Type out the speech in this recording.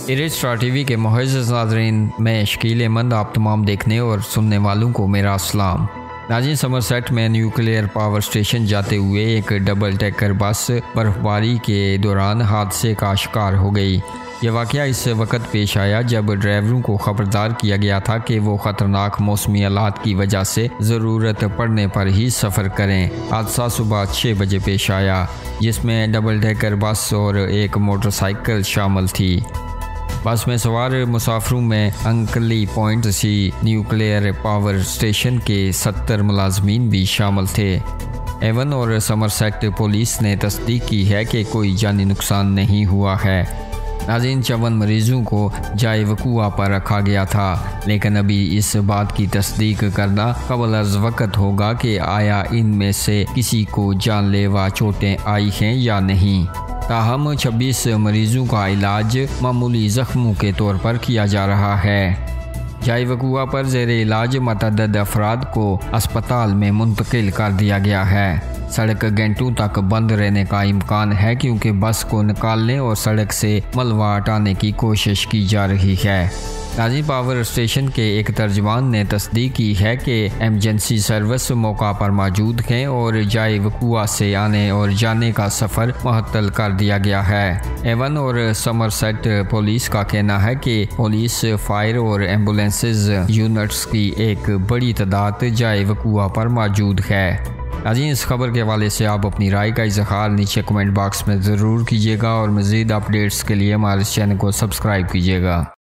Star TV के मुअज़्ज़ज़ नाज़रीन, मैं शकील अहमद आप तमाम देखने और सुनने वालों को मेरा अस्सलाम। नाज़रीन, समरसेट में न्यूक्लियर पावर स्टेशन जाते हुए एक डबल डेकर बस बर्फबारी के दौरान हादसे का शिकार हो गई। यह वाक़या इस वक्त पेश आया जब ड्राइवरों को खबरदार किया गया था कि वो ख़तरनाक मौसमी हालात की वजह से ज़रूरत पड़ने पर ही सफ़र करें। हादसा सुबह 6 बजे पेश आया, जिसमें डबल डेकर बस और एक मोटरसाइकिल शामिल थी। बस में सवार मुसाफिरों में Hinkley point C nuclear power station के 70 मुलाजमीन भी शामिल थे। एवन और समरसेट पुलिस ने तस्दीक की है कि कोई जानी नुकसान नहीं हुआ है। नाज़रीन, 54 मरीजों को जाए वक़ूआ पर रखा गया था, लेकिन अभी इस बात की तस्दीक करना कबल अज़ वक़्त होगा कि आया इनमें से किसी को जानलेवा चोटें आई हैं या नहीं। ताहम 26 मरीजों का इलाज मामूली ज़ख्मों के तौर पर किया जा रहा है। जाए वक़ूआ पर ज़ेर इलाज मतअद्दद अफराद को अस्पताल में मुंतकिल कर दिया गया है। सड़क घंटों तक बंद रहने का इम्कान है क्योंकि बस को निकालने और सड़क से मलबा हटाने की कोशिश की जा रही है। नाज़रीन, पावर स्टेशन के एक तर्जमान ने तस्दीक की है कि एमरजेंसी सर्विस मौका पर मौजूद हैं और जाए वक़ूआ से आने और जाने का सफ़र मुअत्तल कर दिया गया है। एवन और समरसेट पुलिस का कहना है कि पुलिस, फायर और एम्बुलेंसेज यूनिट्स की एक बड़ी तादाद जाए वक़ूआ पर मौजूद है। नाज़रीन, इस खबर के हवाले से आप अपनी राय का इज़हार नीचे कमेंट बॉक्स में ज़रूर कीजिएगा और मज़ीद अपडेट्स के लिए हमारे चैनल को सब्सक्राइब कीजिएगा।